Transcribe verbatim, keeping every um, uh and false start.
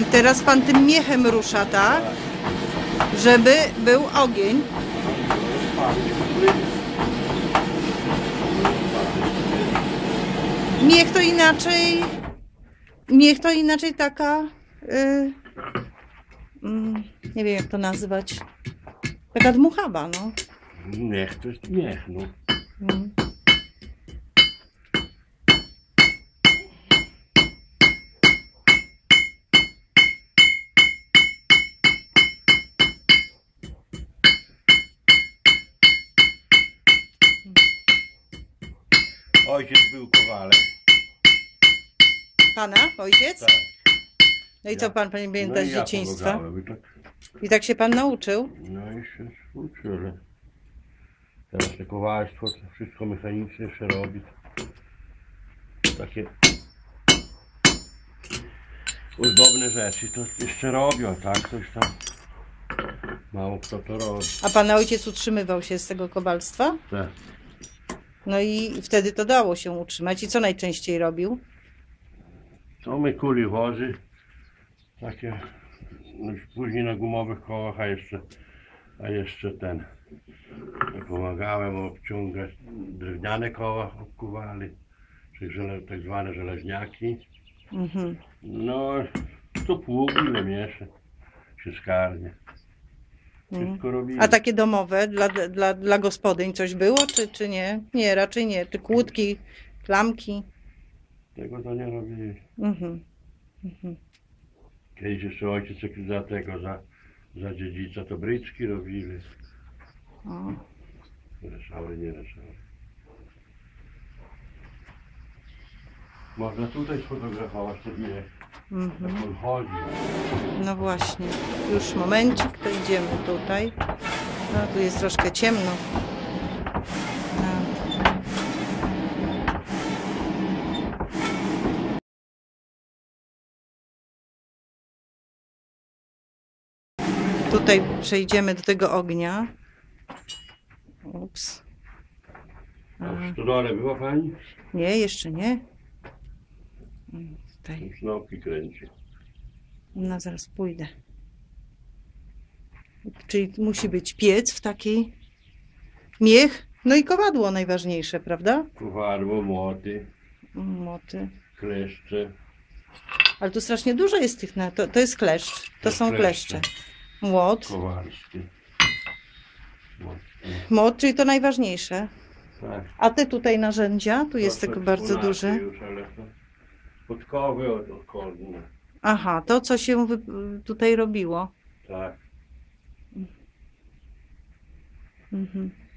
teraz pan tym miechem rusza, tak? Żeby był ogień. Miech to inaczej... Miech to inaczej taka... Yy, yy, nie wiem jak to nazwać. Taka dmuchawa, no. Miech to jest miech, no. Mm. Ojciec był kowalem. Pana? Ojciec? Tak. No i co pan pamięta No z i ja dzieciństwa? pomagałem, i tak. I tak się pan nauczył? No i się uczył, ale teraz to kowalstwo, to wszystko mechanicznie się robi. Takie ozdobne rzeczy to jeszcze robią, tak? Coś tam mało kto to robi. A pana ojciec utrzymywał się z tego kowalstwa? Tak. No i wtedy to dało się utrzymać. I co najczęściej robił? To my kuli wozy, takie, no już później na gumowych kołach, a jeszcze, a jeszcze ten, ja pomagałem obciągać, drewniane koła obkuwali, czyli żele, tak zwane żeleźniaki. Mhm. No, to pług, ile mieszy, się skarnie. Wszystko robili. A takie domowe dla, dla, dla gospodyń coś było, czy, czy nie? Nie, raczej nie. Czy kłódki, klamki? Tego to nie robili. Mhm. Mhm. Kiedyś jeszcze ojciec za tego, za, za dziedzica, to bryczki robili. O. Reszały, nie reszały. Można tutaj sfotografować ten miech. Mhm. Jak on chodzi. No właśnie. Już momencik, to idziemy tutaj. No tu jest troszkę ciemno. No. Tutaj przejdziemy do tego ognia. Ups. A w stodole była pani? Nie, jeszcze nie. Tutaj. Sznopki kręci. No zaraz pójdę. Czyli musi być piec w takiej, miech, no i kowadło najważniejsze, prawda? Kowadło, młoty. Moty. Kleszcze. Ale tu strasznie dużo jest tych, na to, to jest kleszcz, to, to są kleszcze. kleszcze. Młot. Kowalskie. Młot, czyli to najważniejsze. Tak. A te tutaj narzędzia, tu jest tego bardzo duży. Już, ale to podkowy okolne. Aha, to co się tutaj robiło. Tak. Mhm.